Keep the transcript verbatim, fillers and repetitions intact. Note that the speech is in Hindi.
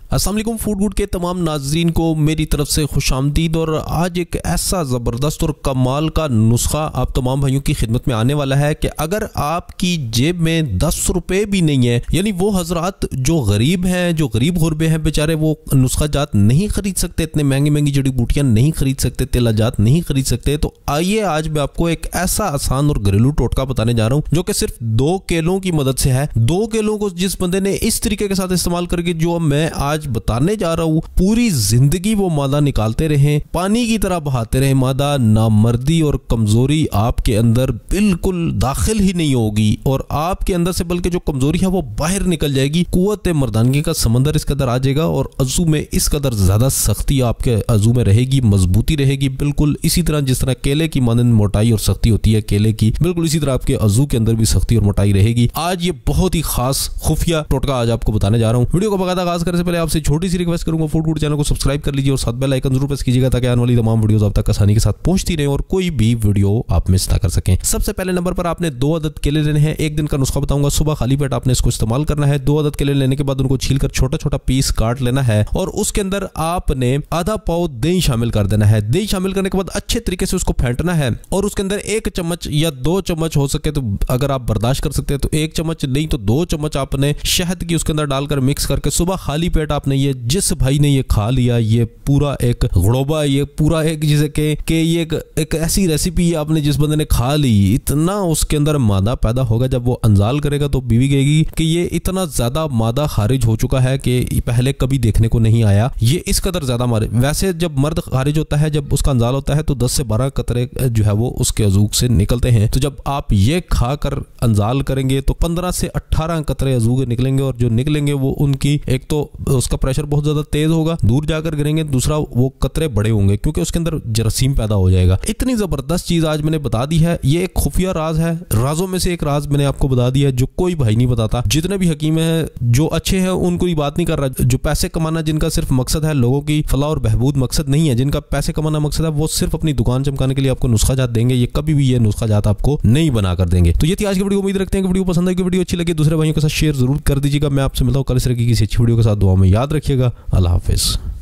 अस्सलाम वालेकुम फूड गुड के तमाम नाजरीन को मेरी तरफ से खुशामदीद। और आज एक ऐसा ज़बरदस्त और कमाल का नुस्खा आप तमाम भाइयों की खिदमत में आने वाला है कि अगर आपकी जेब में दस रुपए भी नहीं है, यानी वो हजरात जो गरीब हैं, जो गरीब गुरबे हैं बेचारे, वो नुस्खा जात नहीं खरीद सकते, इतने महंगी महंगी जड़ी बूटियां नहीं खरीद सकते, तेला जात नहीं खरीद सकते, तो आइए आज मैं आपको एक ऐसा आसान और घरेलू टोटका बताने जा रहा हूँ जो कि सिर्फ दो केलों की मदद से है। दो केलों को जिस बंदे ने इस तरीके के साथ इस्तेमाल करके जो मैं आज बताने जा रहा हूं, पूरी जिंदगी वो मादा निकालते रहे, पानी की तरह बहाते रहे मादा, नामर्दी और कमजोरी आपके अंदर बिल्कुल दाखिल ही नहीं होगी और आपके अंदर से बल्कि जो कमजोरी है वो बाहर निकल जाएगी। कुव्वत मर्दानगी का समंदर इस कदर आ जाएगा और अज़ू में इस कदर ज्यादा सख्ती आपके अज़ू में रहेगी, मजबूती रहेगी, बिल्कुल इसी तरह जिस तरह केले की मानंद मोटाई और सख्ती होती है केले की, बिल्कुल इसी तरह आपके अज़ू के अंदर भी सख्ती और मोटाई रहेगी। आज ये बहुत ही खास खुफिया टोटका आज आपको बताने जा रहा हूँ। वीडियो को बकायदा आगाज करने से पहले आपसे छोटी सी रिक्वेस्ट करूंगा, फूड गुड चैनल को सब्सक्राइब कर लीजिए और साथ बेल आइकन जरूर प्रेस कीजिएगा ताकि आने वाली तमाम वीडियोस आप तक आसानी के साथ पहुंचती रहे और कोई भी वीडियो आप मिस ना कर सकें। सबसे पहले नंबर पर आपने दो अदद केले लेने हैं। एक दिन का नुस्खा बताऊंगा, सुबह खाली पेट आपने इसको इस्तेमाल करना है। दो अदद केले लेने के बाद उनको छीलकर छोटा छोटा पीस काट लेना है और उसके अंदर आपने आधा पाव दही शामिल कर देना है। दही शामिल करने के बाद अच्छे तरीके से उसको फेंटना है और उसके अंदर एक चम्मच या दो चम्मच हो सके तो, अगर आप बर्दाश्त कर सकते हैं तो एक चम्मच, नहीं तो दो चम्मच आपने शहद की उसके अंदर डालकर मिक्स करके सुबह खाली पेट आपने ये, जिस भाई ने ये खा लिया, ये पूरा एक गड़ोबा, ये पूरा एक जिसे के, के ये एक, एक ऐसी रेसिपी आपने जिस बंदे ने खा ली, इतना उसके अंदर मादा पैदा होगा। जब वो अंजाल करेगा तो बीवी कहेगी कि ये इतना ज्यादा मादा खारिज हो चुका है कि पहले कभी देखने को नहीं आया, ये इस कदर ज्यादा मारे। वैसे जब मर्द खारिज होता है, जब उसका अंजाल होता है तो दस से बारह कतरे जो है वो उसके अजूक से निकलते हैं। तो जब आप ये खाकर अंजाल करेंगे तो पंद्रह से अट्ठारह कतरे अजूक निकलेंगे और जो निकलेंगे वो उनकी, एक तो उसका प्रेशर बहुत ज्यादा तेज होगा, दूर जाकर गिरेंगे, दूसरा वो कतरे बड़े होंगे क्योंकि उसके अंदर जरासीम पैदा हो जाएगा। इतनी जबरदस्त चीज आज मैंने बता दी है। ये एक खुफिया राज है, राजों में से एक राज मैंने आपको बता दिया है जो कोई भाई नहीं बताता। जितने भी हकीम हैं जो अच्छे हैं उनको ये बात नहीं कर रहा, जो पैसे कमाना, जिनका सिर्फ मकसद है लोगों की फलाह और बहबूद, मकसद नहीं है, जिनका पैसे कमाना मकसद है, वो सिर्फ अपनी दुकान चमकाने के लिए आपको नुस्खा जात देंगे। ये कभी भी ये नुस्खा जात आपको नहीं बना कर देंगे। तो ये थी आज की वीडियो। उम्मीद रखते हैं कि वीडियो पसंद आएगी, वीडियो अच्छी लगी दूसरे भाइयों के साथ शेयर जरूर कर दीजिएगा। मैं आपसे मिलता हूँ कल इस तरह की किसी अच्छी वीडियो के साथ। दुआ में याद रखिएगा। अल्लाह हाफिज।